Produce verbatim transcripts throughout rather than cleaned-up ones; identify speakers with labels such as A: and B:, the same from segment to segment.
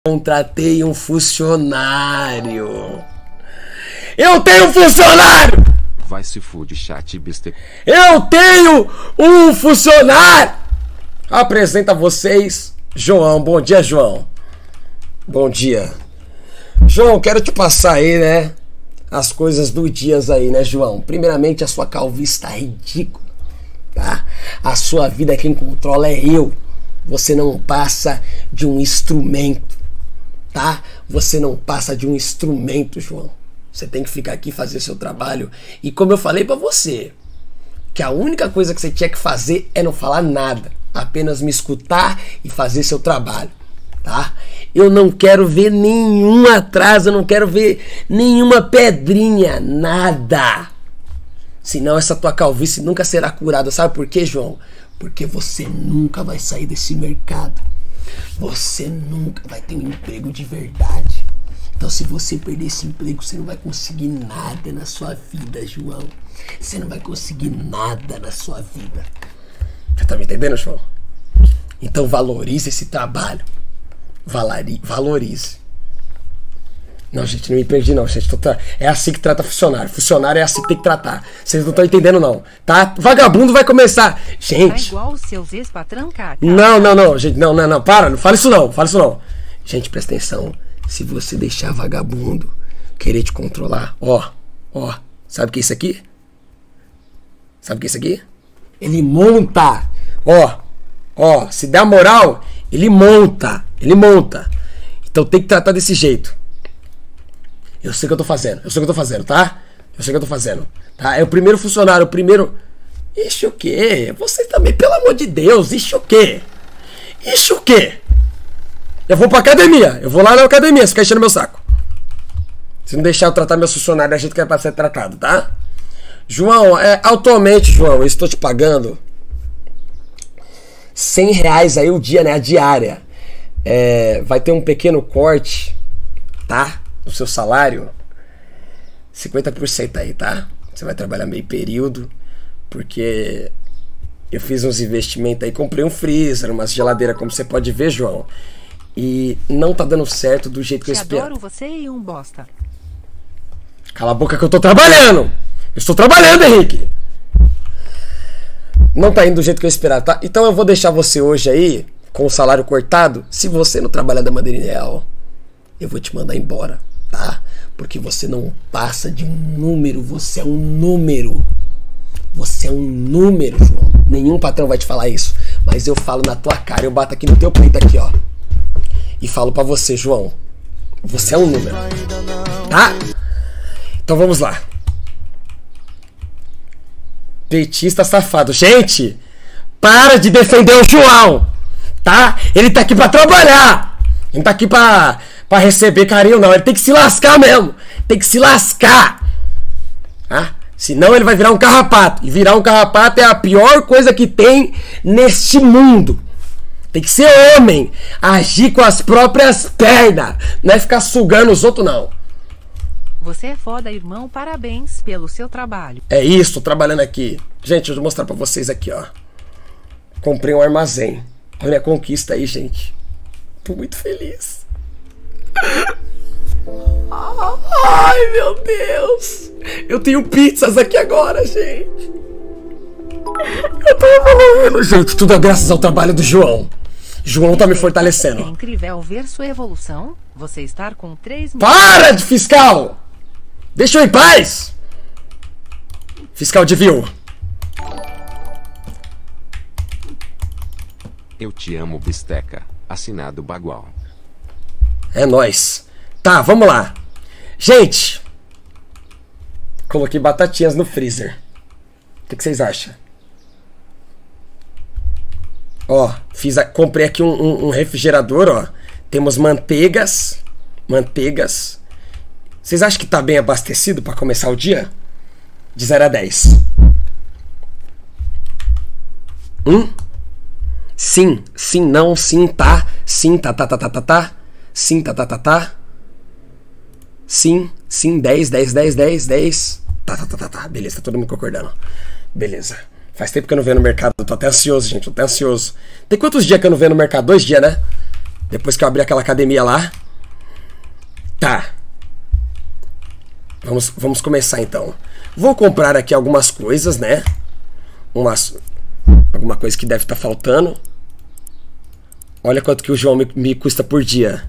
A: Contratei um funcionário. Eu tenho um funcionário!
B: Vai se fude, chat besteira.
A: Eu tenho um funcionário! Apresento a vocês, João. Bom dia, João. Bom dia. João, quero te passar aí, né? As coisas do dias aí, né, João? Primeiramente, a sua calvície tá ridícula, tá? A sua vida, quem controla é eu. Você não passa de um instrumento, tá? Você não passa de um instrumento, João. Você tem que ficar aqui e fazer seu trabalho. E como eu falei pra você, que a única coisa que você tinha que fazer é não falar nada. Apenas me escutar e fazer seu trabalho, tá? Eu não quero ver nenhum atraso, eu não quero ver nenhuma pedrinha, nada. Senão essa tua calvície nunca será curada. Sabe por quê, João? Porque você nunca vai sair desse mercado. Você nunca vai ter um emprego de verdade. Então, se você perder esse emprego, você não vai conseguir nada na sua vida, João. Você não vai conseguir nada na sua vida. Você tá me entendendo, João? Então, valorize esse trabalho. Valari, valorize. Não, gente, não me perdi não, gente. É assim que trata funcionário. Funcionário é assim que tem que tratar. Vocês não estão entendendo não, tá? Vagabundo vai começar. Gente.
C: Tá igual os seus ex-patrão, cara.
A: Não, não, não, gente. Não, não, não. Para, não fala isso não. Fala isso não. Gente, presta atenção. Se você deixar vagabundo querer te controlar, ó, ó. Sabe o que é isso aqui? Sabe o que é isso aqui? Ele monta. Ó, ó. Se der moral, ele monta. Ele monta. Então tem que tratar desse jeito. Eu sei o que eu tô fazendo, eu sei o que eu tô fazendo, tá? Eu sei o que eu tô fazendo, tá? É o primeiro funcionário, o primeiro... Ixi, o quê? Você também, pelo amor de Deus, ixi, o quê? Ixi, o quê? Eu vou pra academia, eu vou lá na academia, você fica enchendo meu saco. Se não deixar eu tratar meu funcionário da gente que é pra ser tratado, tá? João, é, atualmente, João, eu estou te pagando cem reais aí o dia, né? A diária. É, vai ter um pequeno corte, tá? No seu salário, cinquenta por cento aí, tá? Você vai trabalhar meio período, porque eu fiz uns investimentos aí, comprei um freezer, uma geladeira, como você pode ver, João, e não tá dando certo do jeito que eu espero.
C: Adoro você e um bosta.
A: Cala a boca que eu tô trabalhando! Eu estou trabalhando, Henrique! Não tá indo do jeito que eu esperava, tá? Então eu vou deixar você hoje aí, com o salário cortado. Se você não trabalhar da maneira ideal, eu vou te mandar embora, tá? Porque você não passa de um número, você é um número. Você é um número, João. Nenhum patrão vai te falar isso, mas eu falo na tua cara, eu bato aqui no teu peito aqui, ó. E falo pra você, João, você é um número, tá? Então vamos lá. Petista safado. Gente, para de defender o João, tá? Ele tá aqui pra trabalhar. Ele não tá aqui pra... pra receber carinho, não. Ele tem que se lascar mesmo. Tem que se lascar. Ah, senão ele vai virar um carrapato. E virar um carrapato é a pior coisa que tem neste mundo. Tem que ser homem. Agir com as próprias pernas. Não é ficar sugando os outros, não.
C: Você é foda, irmão. Parabéns pelo seu trabalho.
A: É isso, tô trabalhando aqui. Gente, eu vou mostrar pra vocês aqui, ó. Comprei um armazém. Olha a conquista aí, gente. Tô muito feliz. Ai, meu Deus. Eu tenho pizzas aqui agora, gente. Eu tô evoluindo, gente. Tudo é graças ao trabalho do João. João tá me fortalecendo.
C: É incrível ver sua evolução. Você estar com três...
A: Para de fiscal! Deixa eu em paz! Fiscal de viu.
B: Eu te amo, bisteca. Assinado Bagual.
A: É nóis. Tá, vamos lá. Gente, coloquei batatinhas no freezer. O que, que vocês acham? Ó, fiz a, comprei aqui um, um, um refrigerador, ó. Temos manteigas. Manteigas. Vocês acham que tá bem abastecido pra começar o dia? De zero a dez. Hum? Sim, sim, não, sim, tá. Sim, tá, tá, tá, tá, tá, tá. Sim, tá, tá, tá, tá. Sim, sim, dez, dez, dez, dez, dez. Tá, tá, tá, tá, tá. Beleza, tá todo mundo concordando. Beleza. Faz tempo que eu não venho no mercado. Eu tô até ansioso, gente. Eu tô até ansioso. Tem quantos dias que eu não venho no mercado? Dois dias, né? Depois que eu abrir aquela academia lá. Tá. Vamos, vamos começar então. Vou comprar aqui algumas coisas, né? Umas, alguma coisa que deve estar faltando. Olha quanto que o João me, me custa por dia.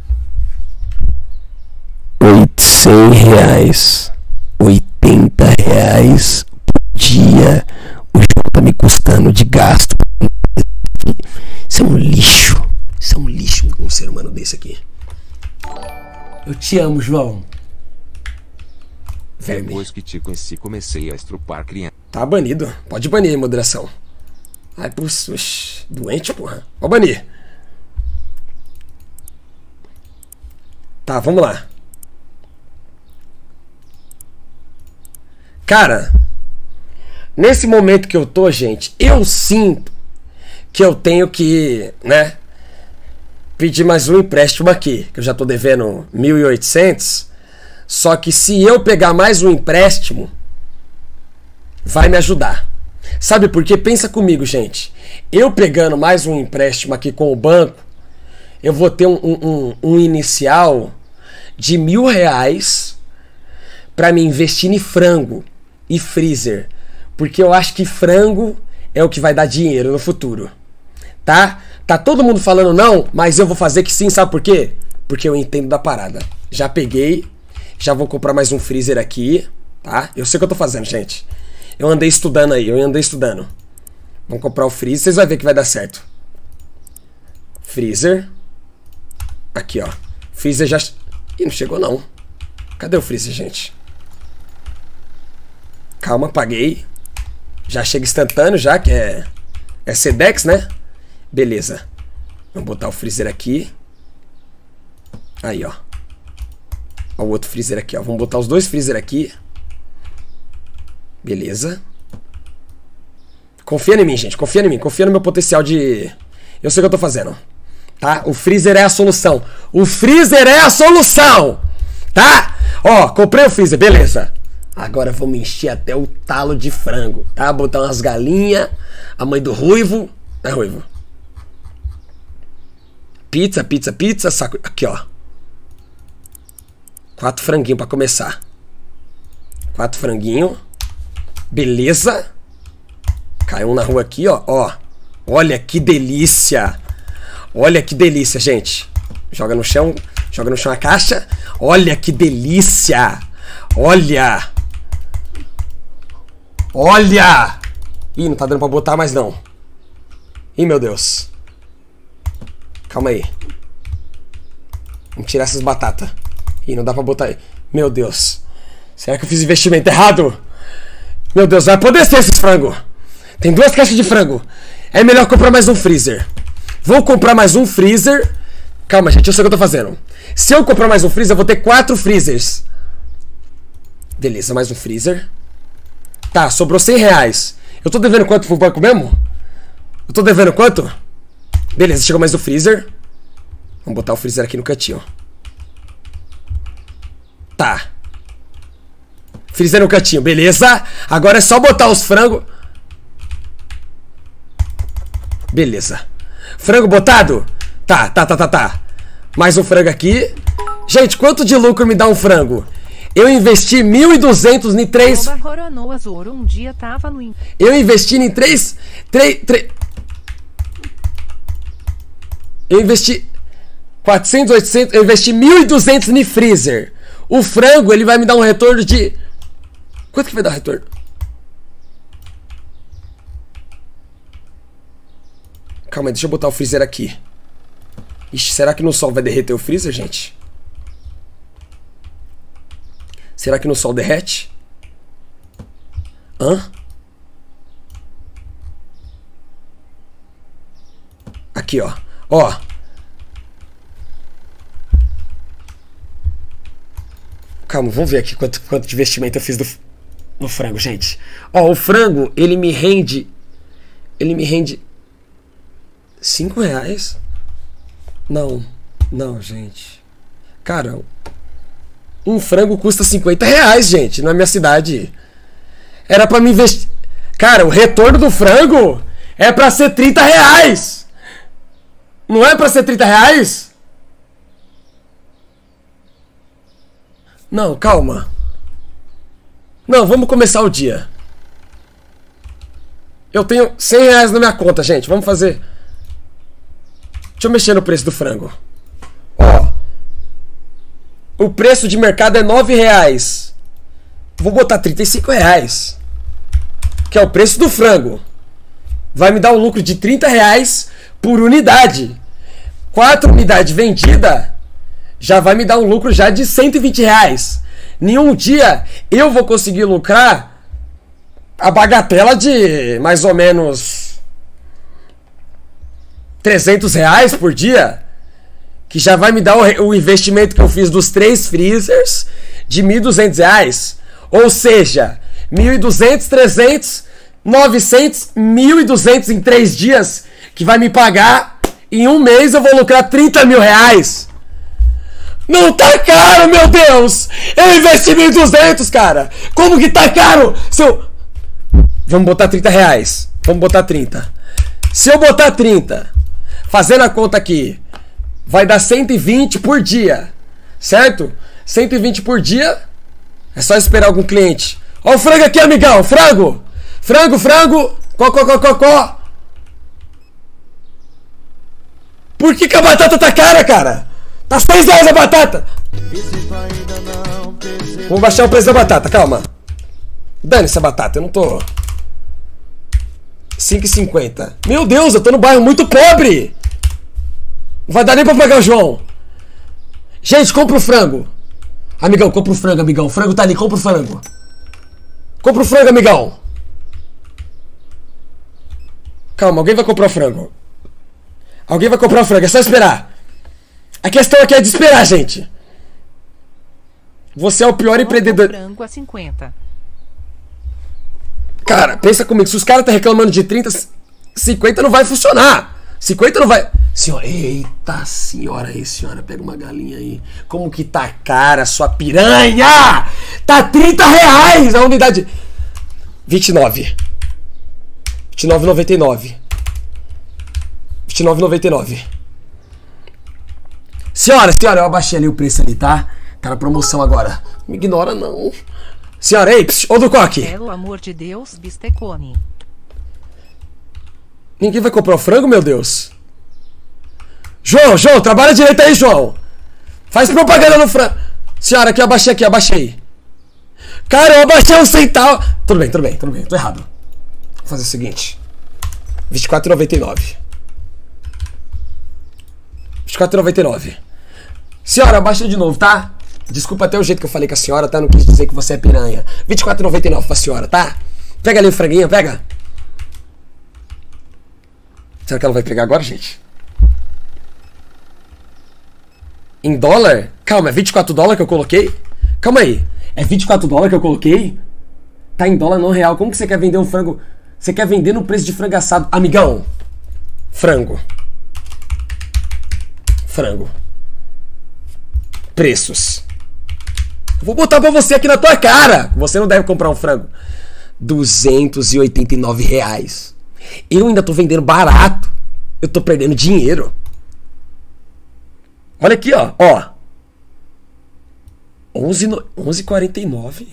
A: oitocentos reais. oitenta reais por dia. O João tá me custando de gasto. Isso é um lixo. Isso é um lixo um ser humano desse aqui. Eu te amo, João. Verme.
B: Depois que te conheci, comecei a estrupar criança.
A: Tá banido. Pode banir, moderação. Ai, puxa, doente, porra. Pode banir. Tá, vamos lá. Cara, nesse momento que eu tô, gente, eu sinto que eu tenho que, né, pedir mais um empréstimo aqui, que eu já tô devendo mil e oitocentos. Só que se eu pegar mais um empréstimo, vai me ajudar. Sabe por quê? Pensa comigo, gente. Eu pegando mais um empréstimo aqui com o banco, eu vou ter um, um, um inicial de mil reais para me investir em frango e freezer. Porque eu acho que frango é o que vai dar dinheiro no futuro. Tá? Tá todo mundo falando não, mas eu vou fazer que sim, sabe por quê? Porque eu entendo da parada. Já peguei, já vou comprar mais um freezer aqui, tá? Eu sei o que eu tô fazendo, gente. Eu andei estudando aí, eu andei estudando. Vamos comprar o freezer, vocês vão ver que vai dar certo. Freezer. Aqui, ó. Freezer já... Ih, não chegou não. Cadê o freezer, gente? Calma, paguei. Já chega instantâneo já, que é... É Sedex, né? Beleza. Vamos botar o freezer aqui. Aí, ó. Ó o outro freezer aqui, ó. Vamos botar os dois freezer aqui. Beleza. Confia em mim, gente. Confia em mim. Confia no meu potencial de... Eu sei o que eu tô fazendo. Tá? O freezer é a solução. O freezer é a solução! Tá? Ó, comprei o freezer. Beleza. Agora vamos encher até o talo de frango. Tá? Botar umas galinhas. A mãe do Ruivo. É Ruivo. Pizza, pizza, pizza. Saco... Aqui, ó. Quatro franguinhos pra começar. Quatro franguinhos. Beleza. Caiu um na rua aqui, ó. Ó. Olha que delícia. Olha que delícia, gente. Joga no chão. Joga no chão a caixa. Olha que delícia. Olha. Olha. Ih, não tá dando pra botar mais não. Ih, meu Deus. Calma aí. Vamos tirar essas batatas. Ih, não dá pra botar aí. Meu Deus. Será que eu fiz investimento errado? Meu Deus, vai poder ser esses frangos. Tem duas caixas de frango. É melhor comprar mais um freezer. Vou comprar mais um freezer. Calma, gente, eu sei o que eu tô fazendo. Se eu comprar mais um freezer, eu vou ter quatro freezers. Beleza, mais um freezer. Tá, sobrou cem reais. Eu tô devendo quanto pro banco mesmo? Eu tô devendo quanto? Beleza, chegou mais um freezer. Vamos botar o freezer aqui no cantinho. Tá. Freezer no cantinho, beleza. Agora é só botar os frangos. Beleza. Frango botado? Tá, tá, tá, tá, tá. Mais um frango aqui. Gente, quanto de lucro me dá um frango? Eu investi mil e duzentos em três...
C: Um dia tava no...
A: Eu investi em três... três, três... Eu investi... quatrocentos, oitocentos... Eu investi mil e duzentos em freezer. O frango, ele vai me dar um retorno de... Quanto que vai dar o retorno? Calma aí, deixa eu botar o freezer aqui. Ixi, será que no sol vai derreter o freezer, gente? Será que no sol derrete? Hã? Aqui, ó. Ó. Calma, vamos ver aqui quanto, quanto de investimento eu fiz do, no frango, gente. Ó, o frango, ele me rende... Ele me rende... Cinco reais? Não. Não, gente. Cara, um frango custa cinquenta reais, gente, na minha cidade. Era pra me investir... Cara, o retorno do frango é pra ser trinta reais. Não é pra ser trinta reais? Não, calma. Não, vamos começar o dia. Eu tenho cem reais na minha conta, gente. Vamos fazer... Deixa eu mexer no preço do frango. Ó. O preço de mercado é nove reais. Vou botar trinta e cinco reais. Que é o preço do frango. Vai me dar um lucro de trinta reais por unidade. Quatro unidades vendidas já vai me dar um lucro já de cento e vinte reais. Nenhum dia eu vou conseguir lucrar a bagatela de mais ou menos trezentos reais por dia. Que já vai me dar o, o investimento que eu fiz dos três freezers de mil e duzentos reais. Ou seja, mil e duzentos, trezentos, novecentos, mil e duzentos em três dias. Que vai me pagar, em um mês eu vou lucrar trinta mil reais. Não tá caro, meu Deus! Eu investi mil e duzentos, cara! Como que tá caro? Se eu... Vamos botar trinta reais. Vamos botar trinta. Se eu botar trinta, fazendo a conta aqui, vai dar cento e vinte por dia. Certo? cento e vinte por dia. É só esperar algum cliente. Ó o frango aqui, amigão. Frango. Frango, frango. Có, có, có, có, có. Por que que a batata tá cara, cara? Tá seis reais a batata. Vamos baixar o preço da batata, calma. Dane essa batata, eu não tô... cinco e cinquenta. Meu Deus, eu tô no bairro muito pobre. Não vai dar nem pra pagar o João. Gente, compra o frango. Amigão, compra o frango, amigão. O frango tá ali, compra o frango. Compra o frango, amigão. Calma, alguém vai comprar o frango. Alguém vai comprar o frango, é só esperar. A questão aqui é de esperar, gente. Você é o pior empreendedor.
C: Frango a cinquenta.
A: Cara, pensa comigo, se os caras estão reclamando de trinta, cinquenta não vai funcionar. cinquenta não vai... Senhora, eita senhora aí, senhora, pega uma galinha aí. Como que tá cara, sua piranha? Tá trinta reais a unidade. vinte e nove. vinte e nove e noventa e nove. vinte e nove e noventa e nove. Senhora, senhora, eu abaixei ali o preço ali, tá? Tá na promoção agora. Me ignora, não. Senhora, ei, psiu, ô do coque.
C: Pelo amor de Deus, bistecone.
A: Ninguém vai comprar o frango, meu Deus? João, João, trabalha direito aí, João. Faz propaganda no frango. Senhora, aqui eu abaixei, aqui eu abaixei. Cara, eu abaixei um centavo. Tudo bem, tudo bem, tudo bem, tô errado. Vou fazer o seguinte. vinte e quatro e noventa e nove. vinte e quatro e noventa e nove. Senhora, abaixa de novo, tá? Desculpa até o jeito que eu falei com a senhora, tá? Não quis dizer que você é piranha. vinte e quatro e noventa e nove pra senhora, tá? Pega ali o franguinho, pega. Será que ela vai pegar agora, gente? Em dólar? Calma, é vinte e quatro dólares que eu coloquei? Calma aí. É vinte e quatro dólares que eu coloquei? Tá em dólar não real. Como que você quer vender um frango? Você quer vender no preço de frango assado? Amigão. Frango. Frango. Preços. Eu vou botar pra você aqui na tua cara. Você não deve comprar um frango. duzentos e oitenta e nove reais. Eu ainda tô vendendo barato. Eu tô perdendo dinheiro. Olha aqui, ó. Ó. onze e quarenta e nove.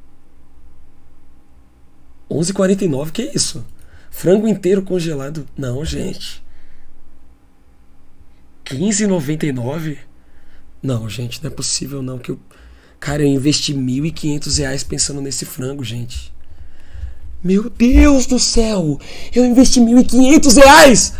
A: onze e quarenta e nove, que isso? Frango inteiro congelado. Não, gente. quinze e noventa e nove. Não, gente, não é possível não que eu... Cara, eu investi mil e quinhentos reais pensando nesse frango, gente. Meu Deus do céu! Eu investi mil e quinhentos reais!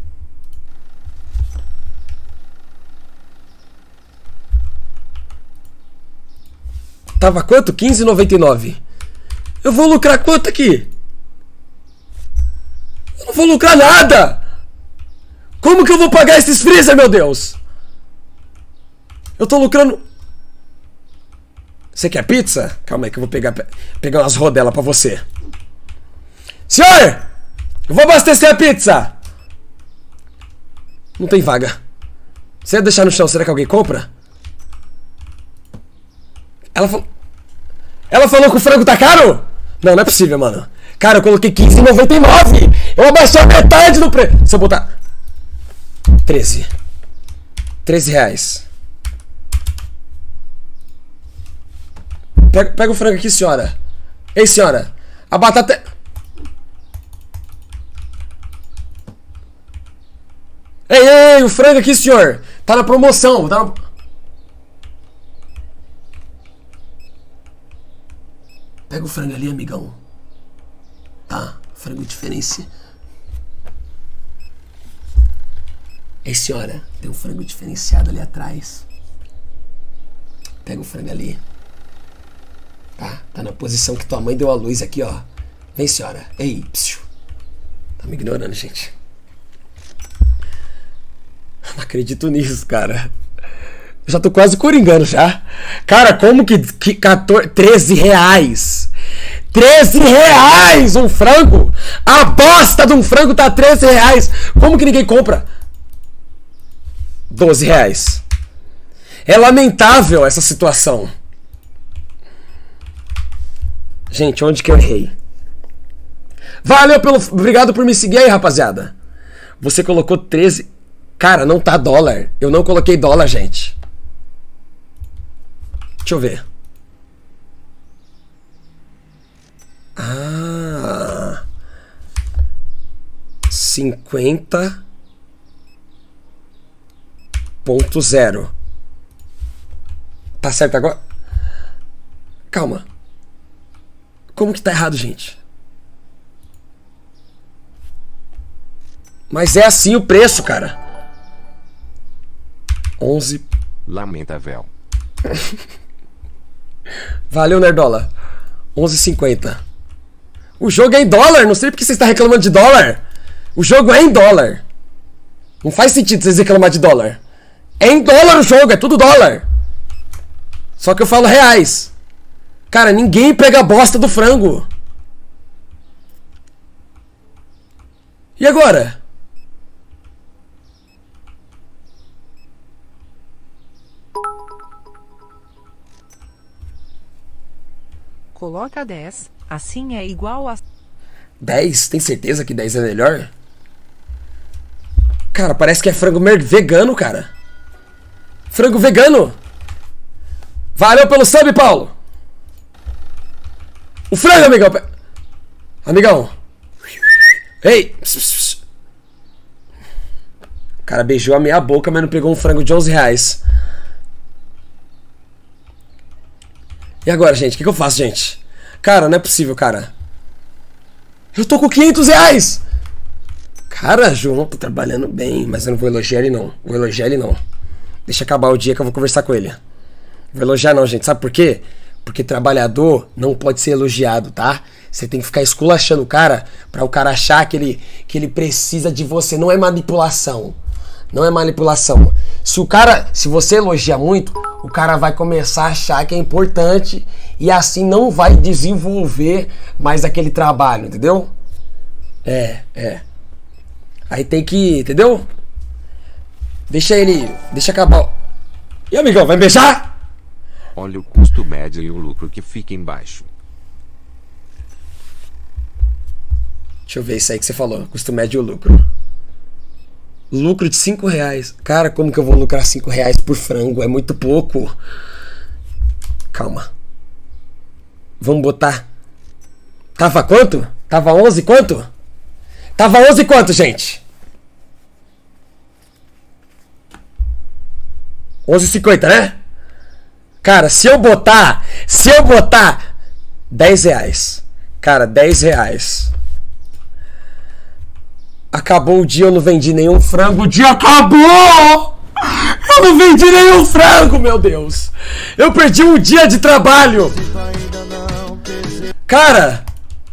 A: Tava quanto? quinze e noventa e nove. Eu vou lucrar quanto aqui? Eu não vou lucrar nada! Como que eu vou pagar esses freezer, meu Deus? Eu tô lucrando... Você quer pizza? Calma aí que eu vou pegar, pegar umas rodelas pra você. Senhor! Eu vou abastecer a pizza! Não tem vaga. Você ia deixar no chão, será que alguém compra? Ela falou... Ela falou que o frango tá caro? Não, não é possível, mano. Cara, eu coloquei quinze e noventa e nove. Eu abaixei a metade do preço. Se eu botar... treze. treze reais. Pega, pega o frango aqui, senhora. Ei, senhora. A batata... Ei, ei, ei, o frango aqui, senhor. Tá na promoção. Tá na... Pega o frango ali, amigão. Tá, frango diferencia. Ei, senhora, tem um frango diferenciado ali atrás. Pega o frango ali. Tá, tá na posição que tua mãe deu a luz aqui, ó. Vem, senhora. Ei, psiu. Tá me ignorando, gente. Não acredito nisso, cara. Eu já tô quase coringando já. Cara, como que, que quatorze, treze reais? treze reais um frango? A bosta de um frango tá treze reais. Como que ninguém compra? doze reais. É lamentável essa situação. Gente, onde que eu errei? Valeu pelo... Obrigado por me seguir aí, rapaziada. Você colocou treze... Cara, não tá dólar. Eu não coloquei dólar, gente. Deixa eu ver. Ah... cinquenta... Ponto zero. Tá certo agora? Calma. Como que tá errado, gente? Mas é assim o preço, cara. onze.
B: Lamentável.
A: Valeu, Nerdola. onze e cinquenta. O jogo é em dólar. Não sei porque você está reclamando de dólar. O jogo é em dólar. Não faz sentido vocês reclamar de dólar. É em dólar o jogo, é tudo dólar. Só que eu falo reais. Cara, ninguém pega a bosta do frango. E agora?
C: Coloca dez, assim é igual a...
A: dez? Tem certeza que dez é melhor? Cara, parece que é frango vegano, cara. Frango vegano. Valeu pelo sub, Paulo. O frango, amigão. Amigão. Ei. O cara beijou a minha boca, mas não pegou um frango de onze reais. E agora, gente? O que, que eu faço, gente? Cara, não é possível, cara. Eu tô com quinhentos reais. Cara, João, tô trabalhando bem, mas eu não vou elogiar ele, não. Vou elogiar ele, não. Deixa acabar o dia que eu vou conversar com ele. Não vou elogiar não, gente. Sabe por quê? Porque trabalhador não pode ser elogiado, tá? Você tem que ficar esculachando o cara pra o cara achar que ele, que ele precisa de você. Não é manipulação. Não é manipulação. Se o cara, se você elogia muito, o cara vai começar a achar que é importante e assim não vai desenvolver mais aquele trabalho, entendeu? É, é. Aí tem que, entendeu? Deixa ele... Deixa acabar... E amigão, vai beijar?
B: Olha o custo médio e o lucro que fica embaixo.
A: Deixa eu ver isso aí que você falou. Custo médio e o lucro. Lucro de cinco reais. Cara, como que eu vou lucrar cinco reais por frango? É muito pouco. Calma. Vamos botar... Tava quanto? Tava onze quanto? Tava onze quanto, gente? onze e cinquenta, né? Cara, se eu botar... Se eu botar... dez reais. Cara, dez reais. Acabou o dia, eu não vendi nenhum frango. O dia acabou! Eu não vendi nenhum frango, meu Deus! Eu perdi um dia de trabalho! Cara...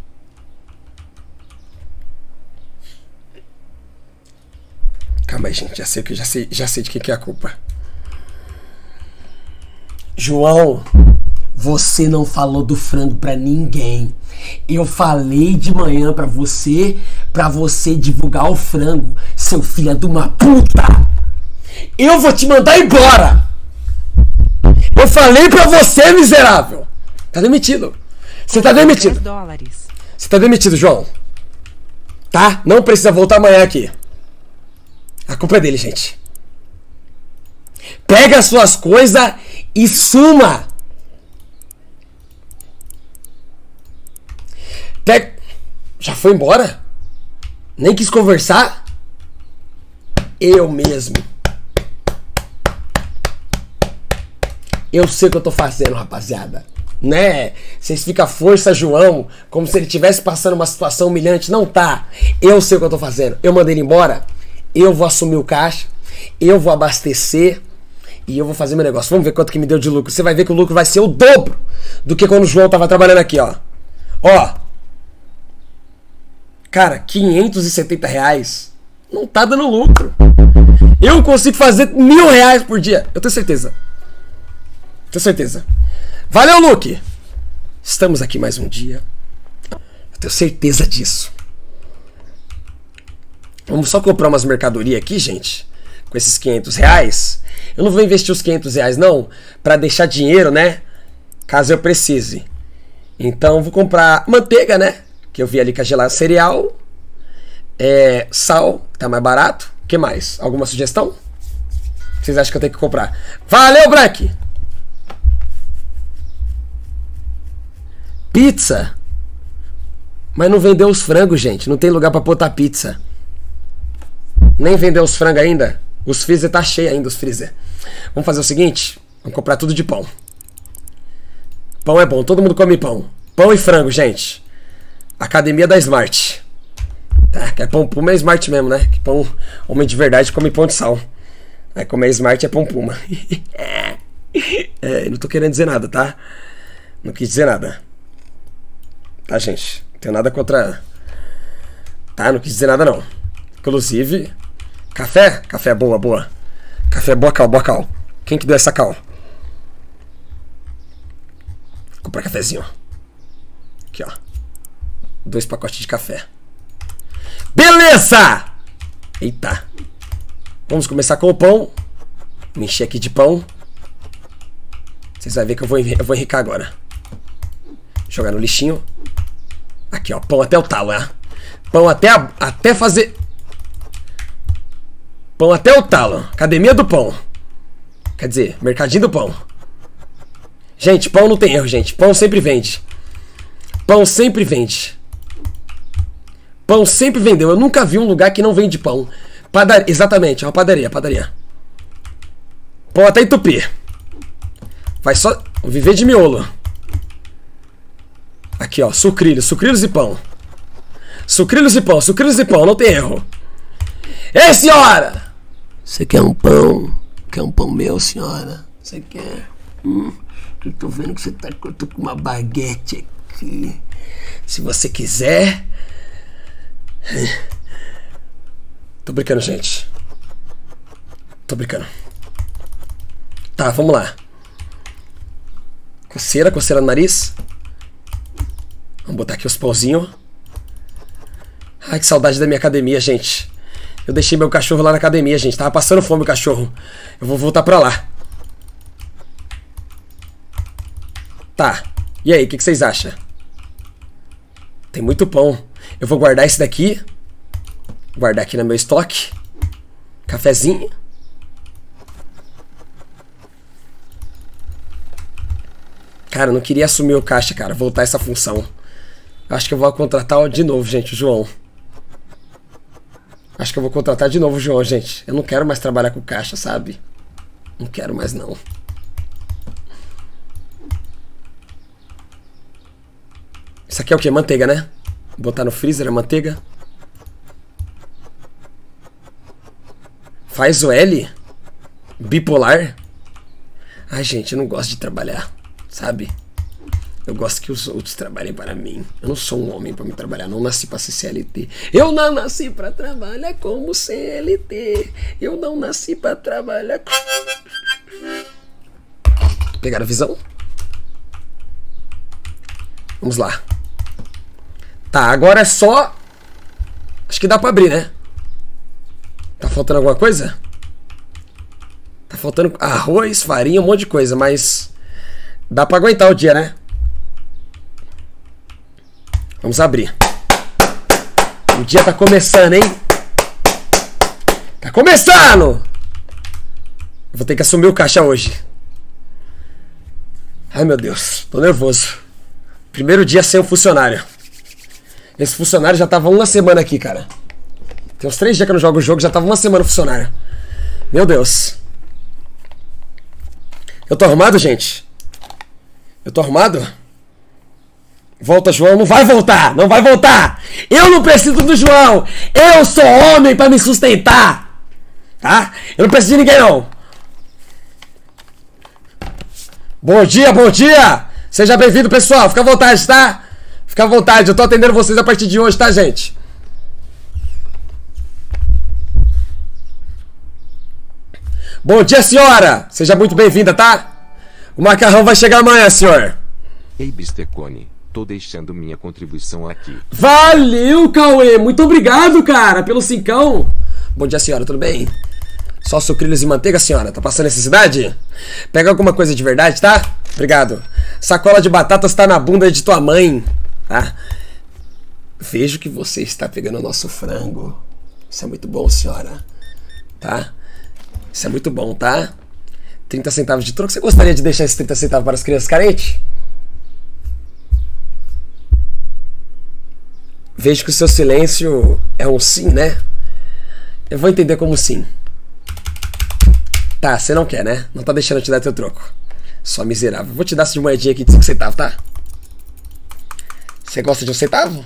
A: Calma aí, gente. Já sei, já sei, já sei de quem que é a culpa. João, você não falou do frango pra ninguém. Eu falei de manhã pra você, pra você divulgar o frango, seu filho de uma puta. Eu vou te mandar embora. Eu falei pra você, miserável. Tá demitido. Você tá demitido.
C: dez dólares.
A: Você tá demitido, João. Tá? Não precisa voltar amanhã aqui. A culpa é dele, gente. Pega as suas coisas e suma. Já foi embora? Nem quis conversar? Eu mesmo. Eu sei o que eu tô fazendo, rapaziada. Né? Vocês ficam força, João, como se ele estivesse passando uma situação humilhante. Não tá. Eu sei o que eu tô fazendo. Eu mandei ele embora. Eu vou assumir o caixa. Eu vou abastecer. E eu vou fazer meu negócio. Vamos ver quanto que me deu de lucro. Você vai ver que o lucro vai ser o dobro do que quando o João tava trabalhando aqui, ó. Ó. Cara, quinhentos e setenta reais não tá dando lucro. Eu consigo fazer mil reais por dia. Eu tenho certeza. Tenho certeza. Valeu, Luke! Estamos aqui mais um dia. Eu tenho certeza disso. Vamos só comprar umas mercadorias aqui, gente. Com esses quinhentos reais. Eu não vou investir os quinhentos reais, não. Pra deixar dinheiro, né? Caso eu precise. Então, vou comprar manteiga, né? Que eu vi ali congelar cereal. É, sal, que tá mais barato. O que mais? Alguma sugestão? Vocês acham que eu tenho que comprar? Valeu, Brank! Pizza. Mas não vendeu os frangos, gente. Não tem lugar pra botar pizza. Nem vendeu os frangos ainda. Os freezer tá cheio ainda, os freezer. Vamos fazer o seguinte. Vamos comprar tudo de pão. Pão é bom. Todo mundo come pão. Pão e frango, gente. Academia da Smart. Tá, que é pão puma é Smart mesmo, né? Que pão, homem de verdade come pão de sal. Aí comer Smart é pão puma. É, não tô querendo dizer nada, tá? Não quis dizer nada. Tá, gente? Não tenho nada contra... Tá? Não quis dizer nada, não. Inclusive... Café? Café boa, boa. Café boa cal, boa cal. Quem que deu essa cal? Vou comprar cafezinho, ó. Aqui, ó. Dois pacotes de café. Beleza! Eita. Vamos começar com o pão. Me encher aqui de pão. Vocês vão ver que eu vou, eu vou enricar agora. Jogar no lixinho. Aqui, ó. Pão até o talo, né? Pão até, a, até fazer... Pão até o talo. Academia do pão. Quer dizer, mercadinho do pão. Gente, pão não tem erro, gente. Pão sempre vende. Pão sempre vende. Pão sempre vendeu. Eu nunca vi um lugar que não vende pão. Padaria, exatamente, é uma padaria, padaria. Pão até entupir. Vai só viver de miolo. Aqui, ó, sucrilhos, sucrilhos e pão. Sucrilhos e pão, sucrilhos e pão, não tem erro. Ei, senhora! Você quer um pão? Quer um pão meu, senhora? Você quer? Hum, eu tô vendo que você tá eu tô com uma baguete aqui. Se você quiser... Tô brincando, gente. Tô brincando. Tá, vamos lá. Coceira, coceira no nariz. Vamos botar aqui os pãozinhos. Ai, que saudade da minha academia, gente. Eu deixei meu cachorro lá na academia, gente. Tava passando fome o cachorro. Eu vou voltar pra lá. Tá. E aí, o que, que vocês acham? Tem muito pão. Eu vou guardar esse daqui. Guardar aqui no meu estoque. Cafezinho. Cara, eu não queria assumir o caixa, cara. Voltar essa função. Acho que eu vou contratar de novo, gente, o João. Acho que eu vou contratar de novo o João, gente. Eu não quero mais trabalhar com caixa, sabe? Não quero mais, não. Isso aqui é o quê? Manteiga, né? Botar no freezer a manteiga. Faz o L? Bipolar? Ai, gente, eu não gosto de trabalhar, sabe? Eu gosto que os outros trabalhem para mim. Eu não sou um homem para me trabalhar. Não nasci para ser C L T. Eu não nasci para trabalhar como C L T. Eu não nasci para trabalhar. Pegaram a visão? Vamos lá. Tá, agora é só... Acho que dá para abrir, né? Tá faltando alguma coisa? Tá faltando arroz, farinha, um monte de coisa, mas... Dá para aguentar o dia, né? Vamos abrir. O dia tá começando, hein? Tá começando! Vou ter que assumir o caixa hoje. Ai, meu Deus. Tô nervoso. Primeiro dia sem um funcionário. Esse funcionário já tava uma semana aqui, cara. Tem uns três dias que eu não jogo o jogo, já tava uma semana funcionário. Meu Deus. Eu tô arrumado, gente? Eu tô arrumado? Volta, João. Não vai voltar! Não vai voltar! Eu não preciso do João! Eu sou homem pra me sustentar! Tá? Eu não preciso de ninguém, não! Bom dia, bom dia! Seja bem-vindo, pessoal. Fica à vontade, tá? Fica à vontade. Eu tô atendendo vocês a partir de hoje, tá, gente? Bom dia, senhora! Seja muito bem-vinda, tá? O macarrão vai chegar amanhã, senhor.
B: Ei, Bistecone, tô deixando minha contribuição aqui.
A: Valeu, Cauê! Muito obrigado, cara, pelo cincão. Bom dia, senhora, tudo bem? Só sucrilhos e manteiga, senhora? Tá passando necessidade? Pega alguma coisa de verdade, tá? Obrigado. Sacola de batatas tá na bunda de tua mãe, tá? Vejo que você está pegando o nosso frango. Isso é muito bom, senhora. Tá? Isso é muito bom, tá? trinta centavos de troco. Você gostaria de deixar esses trinta centavos para as crianças carentes? Vejo que o seu silêncio é um sim, né? Eu vou entender como sim. Tá, você não quer, né? Não tá deixando eu te dar teu troco. Só miserável. Vou te dar essa de moedinha aqui de cinco centavos, tá? Você gosta de um centavo?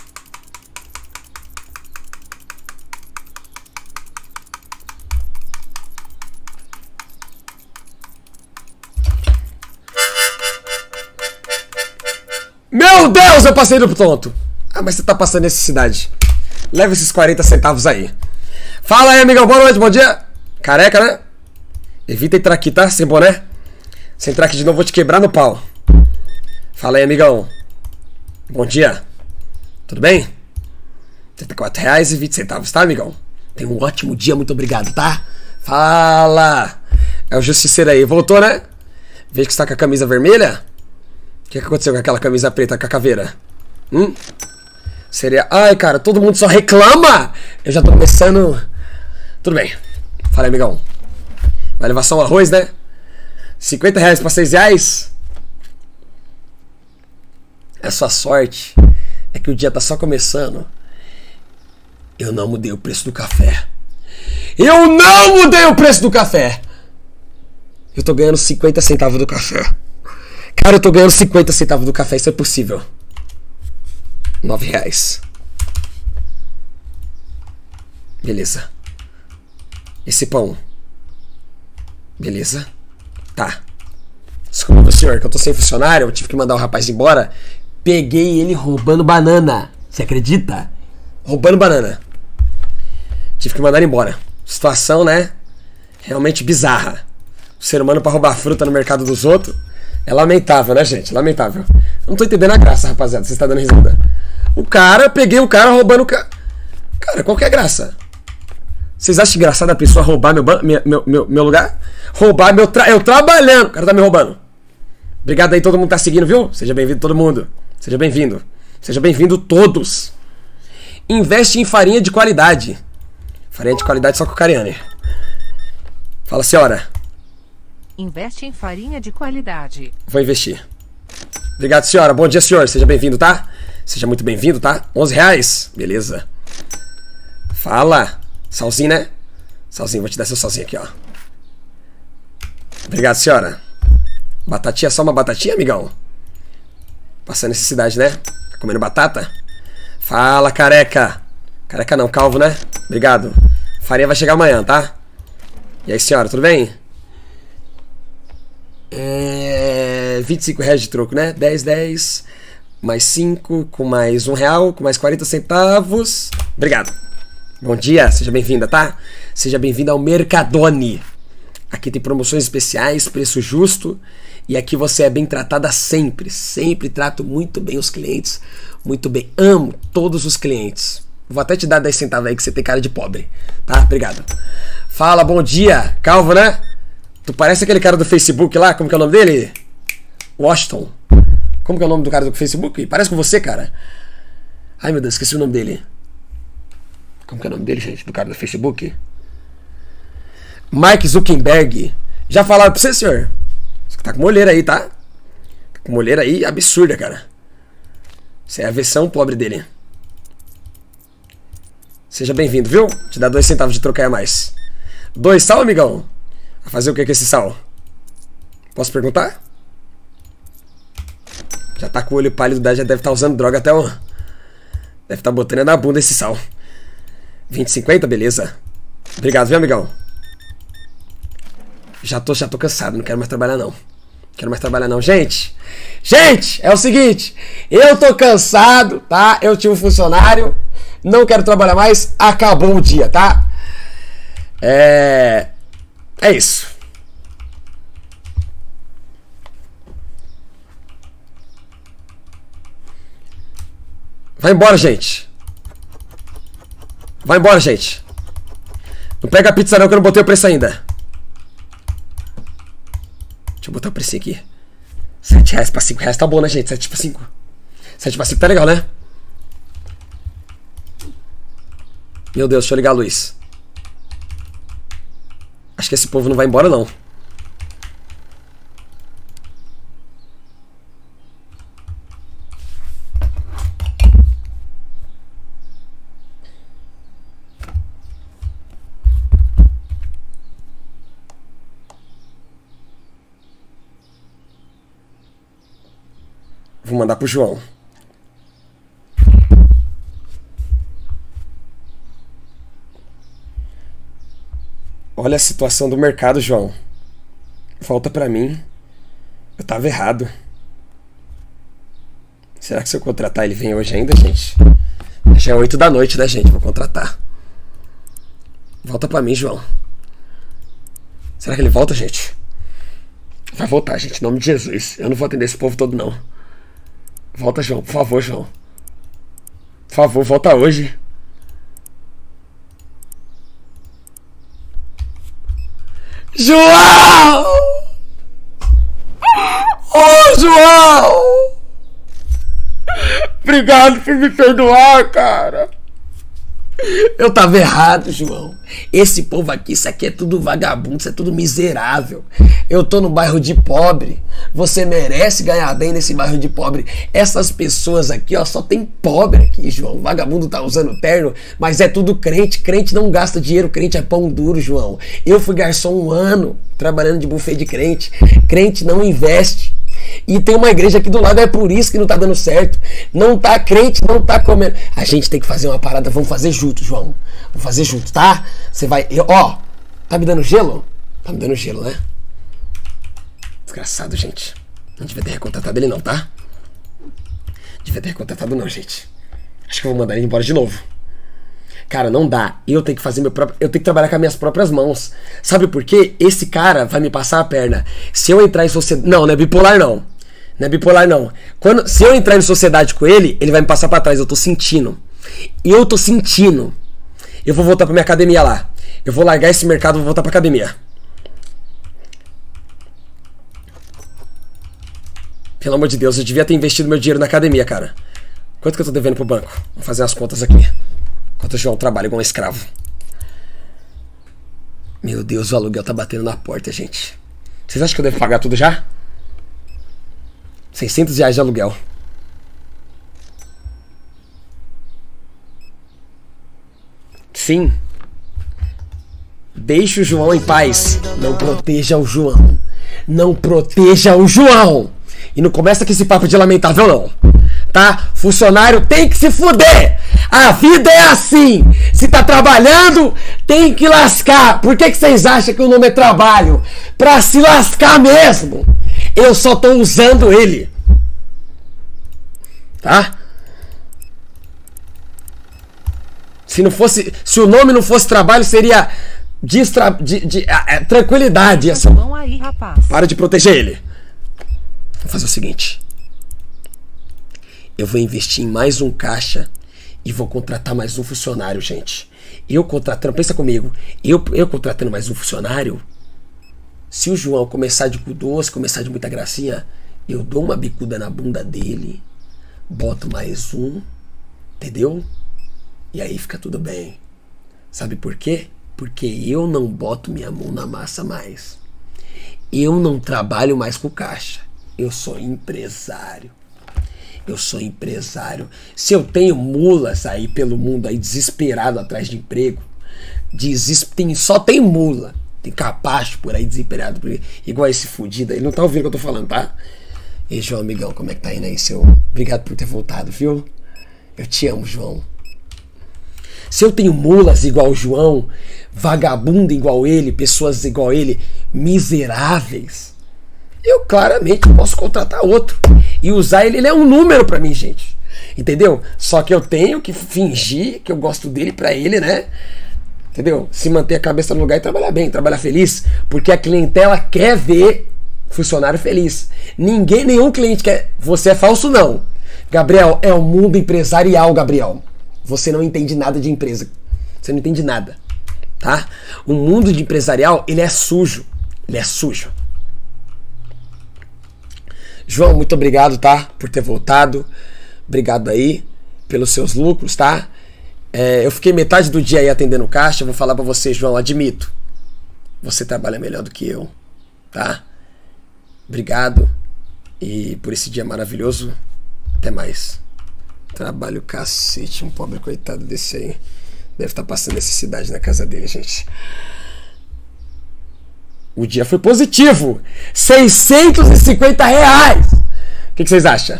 A: Meu Deus, eu passei do tonto. Ah, mas você tá passando necessidade. Leva esses quarenta centavos aí. Fala aí, amigão. Boa noite, bom dia. Careca, né? Evita entrar aqui, tá? Sem boné. Se entrar aqui de novo, vou te quebrar no pau. Fala aí, amigão. Bom dia. Tudo bem? trinta e quatro reais e vinte centavos, tá, amigão? Tenha um ótimo dia, muito obrigado, tá? Fala! É o Justiceiro aí. Voltou, né? Vejo que você tá com a camisa vermelha. O que, que aconteceu com aquela camisa preta com a caveira? Hum? Seria... Ai, cara, todo mundo só reclama! Eu já tô começando... Tudo bem. Fala aí, amigão. Vai levar só um arroz, né? cinquenta reais pra seis reais? É sua sorte. É que o dia tá só começando. Eu não mudei o preço do café. Eu não mudei o preço do café! Eu tô ganhando cinquenta centavos do café. Cara, eu tô ganhando cinquenta centavos do café, isso é possível. nove reais. Beleza. Esse pão. Beleza. Tá. Desculpa, senhor, que eu tô sem funcionário. Eu tive que mandar o rapaz embora. Peguei ele roubando banana. Você acredita? Roubando banana. Tive que mandar ele embora. Situação, né? Realmente bizarra. O ser humano pra roubar fruta no mercado dos outros. É lamentável, né, gente? Lamentável. Eu não tô entendendo a graça, rapaziada. Você está dando risada. O cara, peguei o cara roubando o cara. Cara, qual que é a graça? Vocês acham engraçado a pessoa roubar meu, meu, meu, meu lugar? Roubar meu... Tra... Eu trabalhando. O cara tá me roubando. Obrigado aí, todo mundo tá seguindo, viu? Seja bem-vindo todo mundo. Seja bem-vindo. Seja bem-vindo todos. Investe em farinha de qualidade. Farinha de qualidade só com o Cariani. Fala, senhora.
C: Investe em farinha de qualidade.
A: Vou investir. Obrigado, senhora. Bom dia, senhor. Seja bem-vindo, tá? Seja muito bem-vindo, tá? onze reais. Beleza. Fala. Salzinho, né? Salzinho, vou te dar seu salzinho aqui, ó. Obrigado, senhora. Batatinha, só uma batatinha, amigão? Passando necessidade, né? Tá comendo batata? Fala, careca. Careca não, calvo, né? Obrigado. Farinha vai chegar amanhã, tá? E aí, senhora, tudo bem? É... vinte e cinco reais de troco, né? dez, dez, mais cinco, com mais um real, com mais quarenta centavos. Obrigado. Bom dia, seja bem-vinda, tá? Seja bem-vinda ao Mercadone. Aqui tem promoções especiais, preço justo. E aqui você é bem tratada sempre. Sempre trato muito bem os clientes. Muito bem. Amo todos os clientes. Vou até te dar dez centavos aí que você tem cara de pobre. Tá? Obrigado. Fala, bom dia. Calvo, né? Tu parece aquele cara do Facebook lá. Como que é o nome dele? Washington. Como que é o nome do cara do Facebook? Parece com você, cara. Ai, meu Deus, esqueci o nome dele. Como que é o nome dele, gente? Do cara do Facebook? Mark Zuckerberg. Já falaram pra você, senhor? Você tá com uma olheira aí, tá? Tá com uma olheira aí absurda, cara. Você é a versão pobre dele. Seja bem-vindo, viu? Te dá dois centavos de trocar a mais. Dois sal, amigão? Vai fazer o que com esse sal? Posso perguntar? Já tá com o olho pálido, já deve estar usando droga até o... Deve estar botando na bunda esse sal. vinte e cinquenta, beleza. Obrigado, viu, amigão? Já tô, já tô cansado, não quero mais trabalhar não. Quero mais trabalhar não, gente. Gente, é o seguinte. Eu tô cansado, tá? Eu tinha um funcionário. Não quero trabalhar mais. Acabou o dia, tá? É... É isso. Vai embora, gente. Vai embora, gente. Não pega a pizza não, que eu não botei o preço ainda. Deixa eu botar o precinho aqui. sete reais pra cinco reais tá bom, né, gente? sete pra cinco. sete pra cinco tá legal, né? Meu Deus, deixa eu ligar a luz. Acho que esse povo não vai embora, não. Vou mandar pro João. Olha a situação do mercado, João. Volta pra mim. Eu tava errado. Será que se eu contratar ele vem hoje ainda, gente? Já é oito da noite, né, gente? Vou contratar. Volta pra mim, João. Será que ele volta, gente? Vai voltar, gente. Em nome de Jesus. Eu não vou atender esse povo todo, não. Volta, João. Por favor, João. Por favor, volta hoje. João! Ô, João! Obrigado por me perdoar, cara. Eu tava errado, João. Esse povo aqui, isso aqui é tudo vagabundo, isso é tudo miserável. Eu tô no bairro de pobre. Você merece ganhar bem nesse bairro de pobre. Essas pessoas aqui, ó, só tem pobre aqui, João. O vagabundo tá usando terno, mas é tudo crente. Crente não gasta dinheiro, crente é pão duro, João. Eu fui garçom um ano, trabalhando de buffet de crente. Crente não investe. E tem uma igreja aqui do lado, é por isso que não tá dando certo. Não tá crente, não tá comendo. A gente tem que fazer uma parada, vamos fazer junto, João. Vamos fazer junto, tá? Você vai... Eu, ó, tá me dando gelo? Tá me dando gelo, né? Desgraçado, gente. Não devia ter recontratado ele não, tá? Devia ter recontratado não, gente. Acho que eu vou mandar ele embora de novo. Cara, não dá. Eu tenho que fazer meu próprio... Eu tenho que trabalhar com as minhas próprias mãos. Sabe por quê? Esse cara vai me passar a perna. Se eu entrar em sociedade... Não, não é bipolar, não. Não é bipolar, não. Quando... Se eu entrar em sociedade com ele, ele vai me passar pra trás. Eu tô sentindo. Eu tô sentindo. Eu vou voltar pra minha academia lá. Eu vou largar esse mercado e vou voltar pra academia. Pelo amor de Deus, eu devia ter investido meu dinheiro na academia, cara. Quanto que eu tô devendo pro banco? Vou fazer as contas aqui. Enquanto o João trabalha igual um escravo. Meu Deus, o aluguel tá batendo na porta, gente. Vocês acham que eu devo pagar tudo já? seiscentos reais de aluguel. Sim. Deixe o João em paz. Não proteja o João. Não proteja o João. E não começa com esse papo de lamentável, não. Tá? Funcionário tem que se fuder. A vida é assim. Se tá trabalhando, tem que lascar. Por que que vocês acham que o nome é trabalho? Pra se lascar mesmo. Eu só tô usando ele. Tá? Se não fosse, se o nome não fosse trabalho, seria distra, de, de, de, é, tranquilidade. Essa.
C: Aí, rapaz.
A: Para de proteger ele. Vou fazer o seguinte. Eu vou investir em mais um caixa e vou contratar mais um funcionário, gente. Eu contratando, pensa comigo, eu, eu contratando mais um funcionário, se o João começar de cu doce, começar de muita gracinha, eu dou uma bicuda na bunda dele, boto mais um, entendeu? E aí fica tudo bem. Sabe por quê? Porque eu não boto minha mão na massa mais. Eu não trabalho mais com caixa. Eu sou empresário. Eu sou empresário. Se eu tenho mulas aí pelo mundo aí desesperado atrás de emprego, deses... tem, só tem mula. Tem capacho por aí desesperado, por aí, igual esse fudido aí. Não tá ouvindo o que eu tô falando, tá? E João, amigão, como é que tá indo aí, seu? Obrigado por ter voltado, viu? Eu te amo, João. Se eu tenho mulas igual o João, vagabundo igual ele, pessoas igual ele, miseráveis, eu claramente posso contratar outro e usar ele. Ele é um número pra mim, gente. Entendeu? Só que eu tenho que fingir que eu gosto dele pra ele, né? Entendeu? Se manter a cabeça no lugar e trabalhar bem, trabalhar feliz, porque a clientela quer ver funcionário feliz. Ninguém, nenhum cliente quer. Você é falso, não. Gabriel, é o mundo empresarial, Gabriel. Você não entende nada de empresa. Você não entende nada, tá? O mundo de empresarial, ele é sujo. Ele é sujo. João, muito obrigado, tá? Por ter voltado. Obrigado aí pelos seus lucros, tá? É, eu fiquei metade do dia aí atendendo caixa. Eu vou falar pra você, João, admito. Você trabalha melhor do que eu, tá? Obrigado. E por esse dia maravilhoso. Até mais. Trabalho cacete. Um pobre coitado desse aí. Deve estar passando necessidade na casa dele, gente. O dia foi positivo. seiscentos e cinquenta reais. O que, que vocês acham?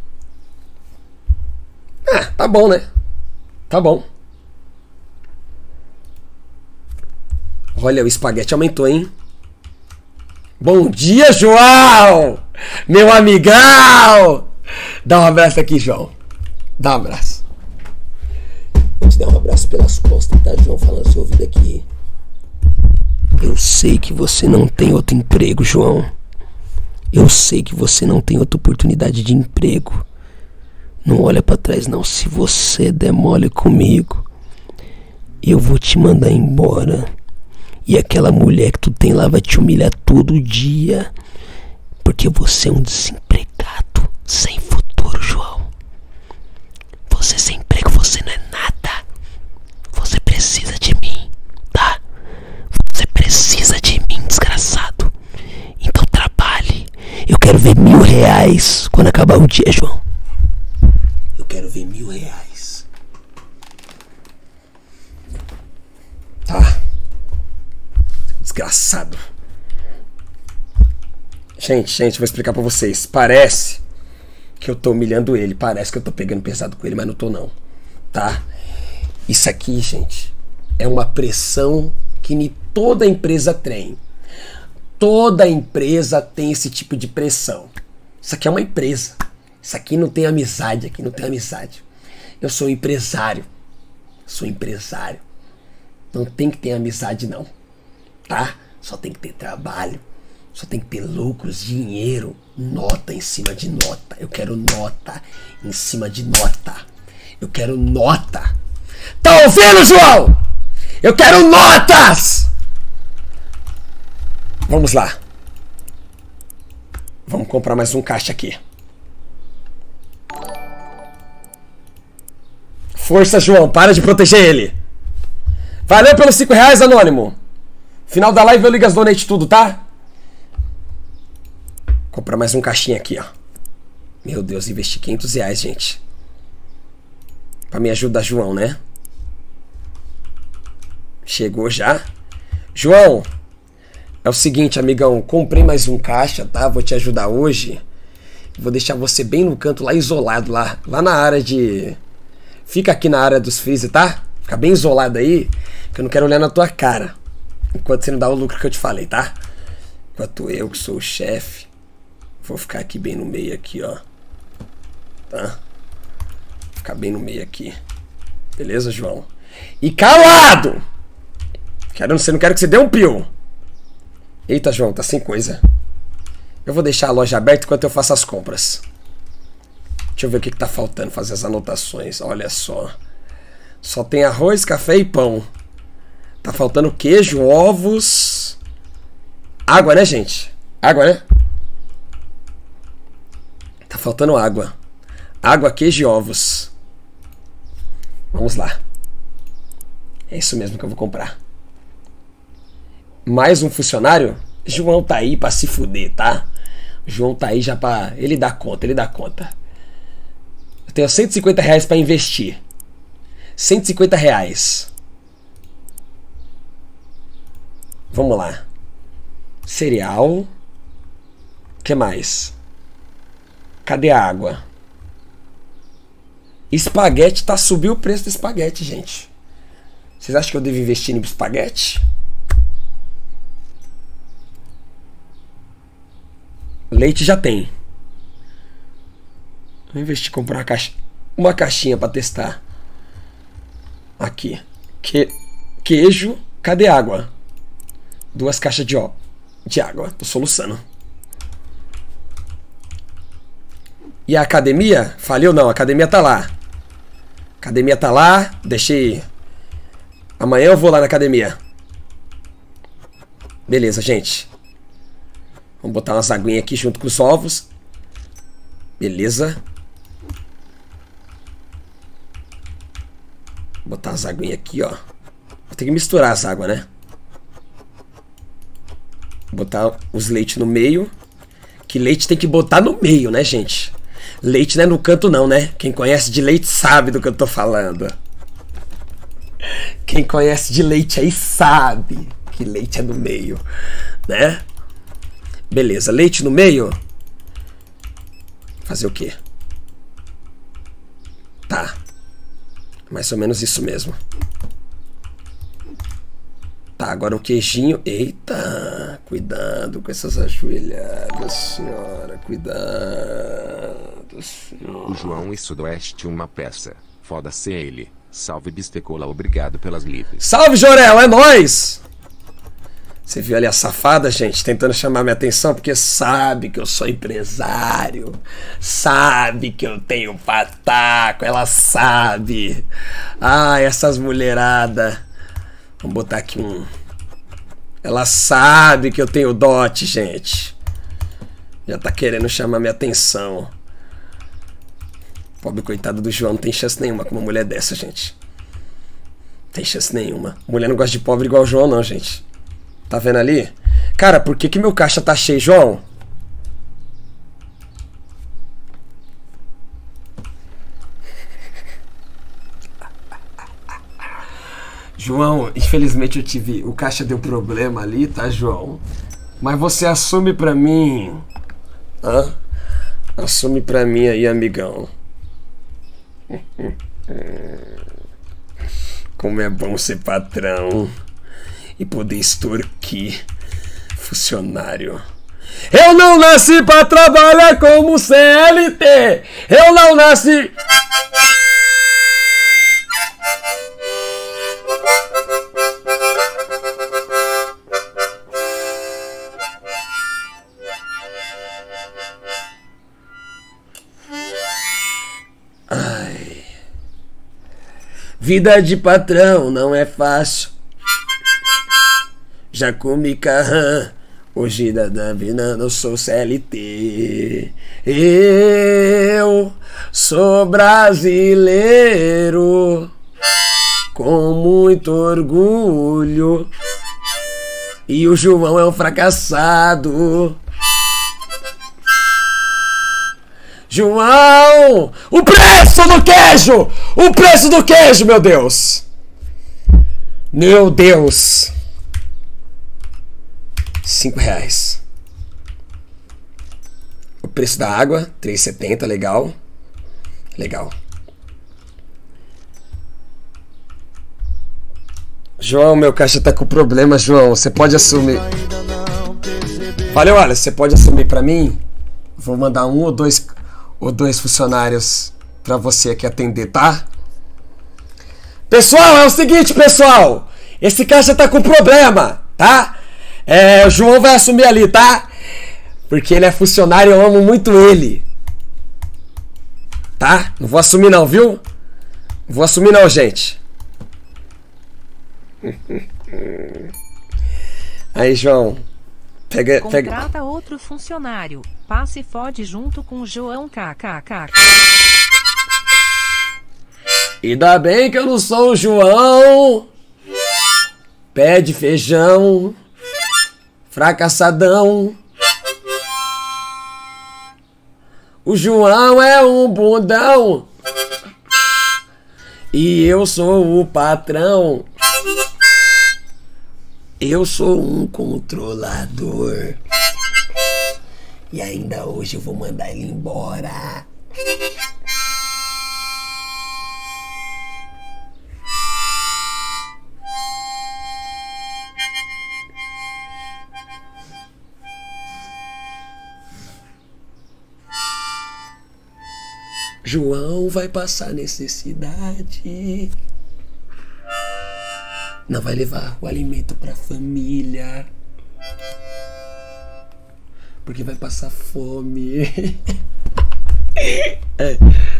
A: Ah, tá bom, né? Tá bom. Olha, o espaguete aumentou, hein? Bom dia, João! Meu amigão! Dá um abraço aqui, João. Dá um abraço. Vou te dar um abraço pelas costas, tá, João? Falando seu ouvido aqui. Eu sei que você não tem outro emprego, João. Eu sei que você não tem outra oportunidade de emprego. Não olha pra trás, não. Se você der mole comigo, eu vou te mandar embora. E aquela mulher que tu tem lá vai te humilhar todo dia. Porque você é um desempregado sem futuro, João. Você sem emprego, você não é nada. Você precisa de mim, tá? Você precisa de mim, desgraçado. Então trabalhe. Eu quero ver mil reais quando acabar o dia, João. Eu quero ver mil reais. Tá. Desgraçado. Gente, gente, vou explicar pra vocês. Parece que eu tô humilhando ele. Parece que eu tô pegando pesado com ele, mas não tô não. Tá? Isso aqui, gente, é uma pressão que toda empresa tem. Toda empresa tem esse tipo de pressão. Isso aqui é uma empresa. Isso aqui não tem amizade, aqui não tem amizade. Eu sou empresário. Sou empresário. Não tem que ter amizade, não. Tá? Só tem que ter trabalho. Só tem que ter lucros, dinheiro, nota em cima de nota. Eu quero nota em cima de nota. Eu quero nota. Tá ouvindo, João? Eu quero notas! Vamos lá. Vamos comprar mais um caixa aqui. Força, João. Para de proteger ele. Valeu pelos cinco reais, Anônimo. Final da live eu ligo as donate tudo, tá? Comprar mais um caixinha aqui, ó. Meu Deus, investi quinhentos reais, gente. Pra me ajudar, João, né? Chegou já? João, é o seguinte, amigão. Comprei mais um caixa, tá? Vou te ajudar hoje. Vou deixar você bem no canto, lá isolado, lá, lá na área de... Fica aqui na área dos freezer, tá? Fica bem isolado aí, que eu não quero olhar na tua cara. Enquanto você não dá o lucro que eu te falei, tá? Enquanto eu, que sou o chefe, vou ficar aqui bem no meio aqui, ó. Tá? Ficar bem no meio aqui. Beleza, João? E calado! Quero, você não quero que você dê um pio. Eita, João, tá sem coisa. Eu vou deixar a loja aberta enquanto eu faço as compras. Deixa eu ver o que, que tá faltando, fazer as anotações. Olha só. Só tem arroz, café e pão. Tá faltando queijo, ovos... Água, né, gente? Água, né? Tá faltando água. Água, queijo e ovos. Vamos lá. É isso mesmo que eu vou comprar. Mais um funcionário? João tá aí pra se fuder, tá? João tá aí já pra... Ele dá conta, ele dá conta. tenho cento e cinquenta reais pra investir. cento e cinquenta reais. Vamos lá. Cereal. O que mais? Cadê a água? Espaguete. Tá subiu o preço do espaguete, gente. Vocês acham que eu devo investir em espaguete? Leite já tem. Vou investir em comprar uma, caixa, uma caixinha pra testar. Aqui. Que, queijo. Cadê água? Duas caixas de, ó, de água. Tô soluçando. E a academia? Faliu não, a academia tá lá. Academia tá lá. Deixei. Amanhã eu vou lá na academia. Beleza, gente. Vamos botar umas aguinhas aqui junto com os ovos. Beleza. Vou botar as aguinhas aqui, ó. Vou ter que misturar as águas, né? Botar os leites no meio. Que leite tem que botar no meio, né, gente? Leite não é no canto não, né? Quem conhece de leite sabe do que eu tô falando. Quem conhece de leite aí sabe que leite é no meio, né? Beleza, leite no meio. Fazer o quê? Tá. Mais ou menos isso mesmo. Tá, agora o queijinho. Eita, cuidado com essas ajoelhadas, senhora. Cuidado, senhora.
B: O João e Sudoeste uma peça. Foda-se ele. Salve Bistecola, obrigado pelas lives.
A: Salve, Jorel, é nóis! Você viu ali a safada, gente, tentando chamar minha atenção, porque sabe que eu sou empresário, sabe que eu tenho pataco, ela sabe. Ah, essas mulheradas. Vamos botar aqui um... Ela sabe que eu tenho dote, gente. Já tá querendo chamar minha atenção. Pobre coitado do João, não tem chance nenhuma com uma mulher dessa, gente. Não tem chance nenhuma. Mulher não gosta de pobre igual o João, não, gente. Tá vendo ali? Cara, por que que meu caixa tá cheio, João? João, infelizmente eu tive... O caixa deu problema ali, tá, João? Mas você assume pra mim... Hã? Assume pra mim aí, amigão. Como é bom ser patrão e poder extorquir funcionário. Eu não nasci pra trabalhar como C L T. Eu não nasci... Ai. Vida de patrão não é fácil. Já comi carrão, hoje da vida não sou C L T. Eu sou brasileiro, com muito orgulho. E o João é um fracassado. João! O preço do queijo! O preço do queijo, meu Deus! Meu Deus! Cinco reais. O preço da água, três e setenta, legal. Legal. João, meu caixa tá com problema, João. Você pode assumir. Valeu, olha, você pode assumir pra mim? Vou mandar um ou dois, ou dois funcionários pra você aqui atender, tá? Pessoal, é o seguinte, pessoal. Esse caixa tá com problema, tá? É, o João vai assumir ali, tá? Porque ele é funcionário e eu amo muito ele. Tá? Não vou assumir não, viu? Não vou assumir não, gente. Aí, João. Pega, pega.
C: Contrata outro funcionário. Passe e fode junto com o João kkk.
A: Ainda bem que eu não sou o João. Pé de feijão. Fracassadão. O João é um bundão. E eu sou o patrão. Eu sou um controlador. E ainda hoje eu vou mandar ele embora. João vai passar necessidade. Não vai levar o alimento pra família. Porque vai passar fome. É.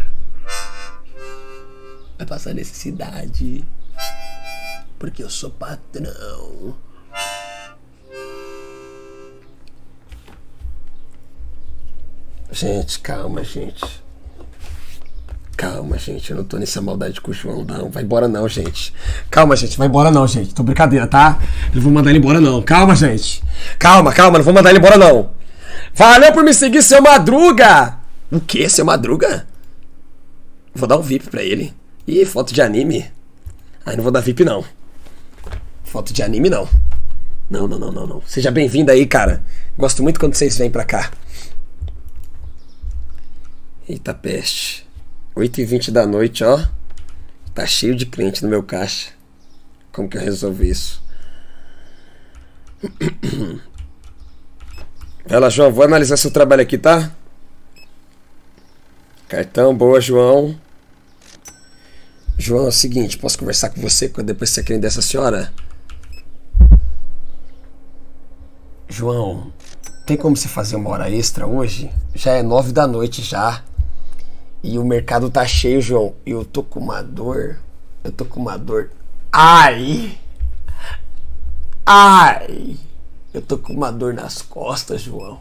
A: Vai passar necessidade. Porque eu sou patrão. Gente, calma, gente. Calma, gente. Eu não tô nessa maldade com o João, não. Vai embora, não, gente. Calma, gente. Vai embora, não, gente. Tô brincadeira, tá? Não vou mandar ele embora, não. Calma, gente. Calma, calma. Não vou mandar ele embora, não. Valeu por me seguir, seu Madruga. O quê, seu Madruga? Vou dar um V I P pra ele. Ih, foto de anime. Ai, não vou dar V I P, não. Foto de anime, não. Não, não, não, não, não. Seja bem-vindo aí, cara. Gosto muito quando vocês vêm pra cá. Eita peste. oito e vinte da noite, ó. Tá cheio de cliente no meu caixa. Como que eu resolvo isso? Vai lá, João. Vou analisar seu trabalho aqui, tá? Cartão, boa, João. João, é o seguinte. Posso conversar com você depois que você quer dessa senhora? João, tem como você fazer uma hora extra hoje? Já é nove da noite já. E o mercado tá cheio, João. E eu tô com uma dor. Eu tô com uma dor. Ai! Ai! Eu tô com uma dor nas costas, João.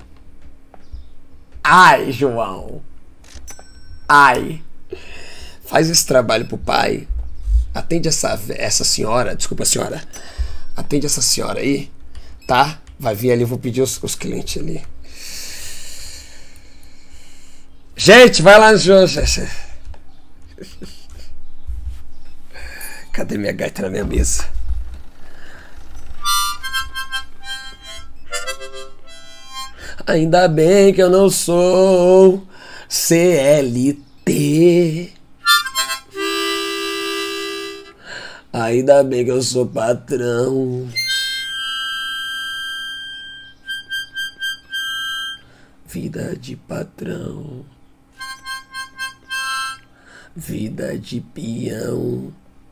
A: Ai, João. Ai. Faz esse trabalho pro pai. Atende essa, essa senhora. Desculpa, senhora. Atende essa senhora aí. Tá? Vai vir ali, eu vou pedir os, os clientes ali. Gente, vai lá no jogo. Cadê minha gaita na minha mesa? Ainda bem que eu não sou C L T. Ainda bem que eu sou patrão. Vida de patrão. Vida de peão.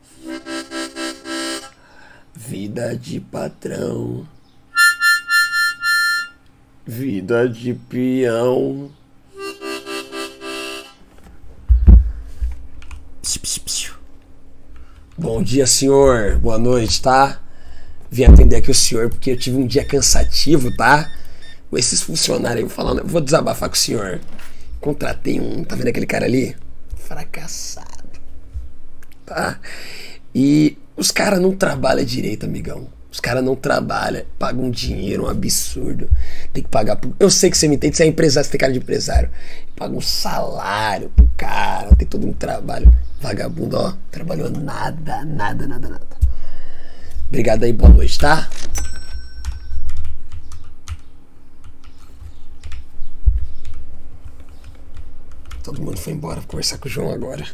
A: Vida de patrão. Vida de peão. Psiu, psiu, psiu. Bom dia, senhor. Boa noite, tá? Vim atender aqui o senhor porque eu tive um dia cansativo, tá? Com esses funcionários aí falando, eu vou desabafar com o senhor. Contratei um, tá vendo aquele cara ali? Fracassado, tá? E os caras não trabalham direito, amigão. Os caras não trabalham, pagam um dinheiro, um absurdo. Tem que pagar. Pro... Eu sei que você me entende, você é empresário, você tem cara de empresário. Paga um salário pro cara, tem todo um trabalho. Vagabundo, ó, trabalhou nada, nada, nada, nada. Obrigado aí, boa noite, tá? Todo mundo foi embora, vou conversar com o João agora.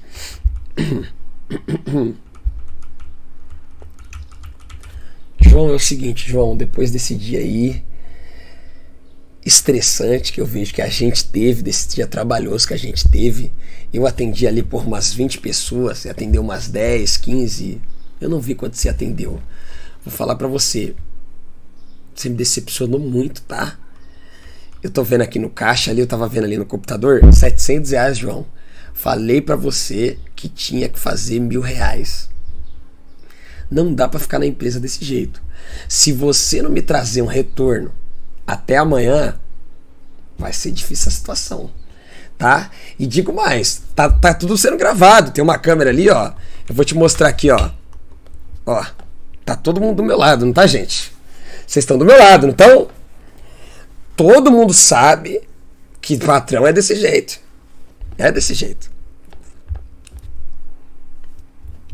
A: João, é o seguinte, João, depois desse dia aí estressante que eu vejo que a gente teve, desse dia trabalhoso que a gente teve, eu atendi ali por umas vinte pessoas, você atendeu umas dez, quinze, eu não vi quanto você atendeu. Vou falar pra você, você me decepcionou muito, tá? Eu tô vendo aqui no caixa ali, eu tava vendo ali no computador, setecentos reais, João. Falei pra você que tinha que fazer mil reais. Não dá pra ficar na empresa desse jeito. Se você não me trazer um retorno até amanhã, vai ser difícil a situação, tá? E digo mais, tá, tá tudo sendo gravado, tem uma câmera ali, ó. Eu vou te mostrar aqui, ó. Ó, tá todo mundo do meu lado, não tá, gente? Vocês estão do meu lado, não estão? Todo mundo sabe que patrão é desse jeito. É desse jeito.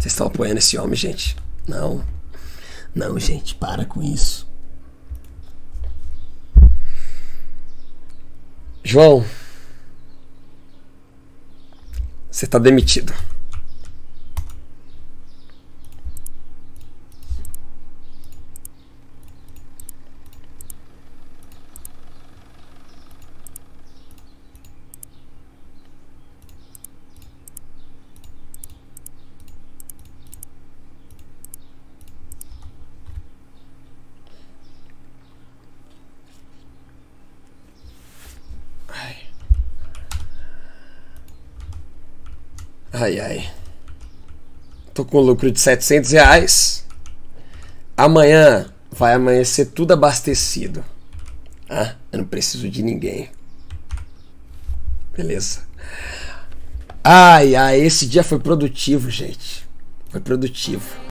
A: Vocês estão apoiando esse homem, gente? Não. Não, gente, para com isso. João, você tá demitido. Ai, ai. Tô com lucro de setecentos reais. Amanhã vai amanhecer tudo abastecido. Ah, eu não preciso de ninguém. Beleza. Ai, ai, esse dia foi produtivo, gente. Foi produtivo.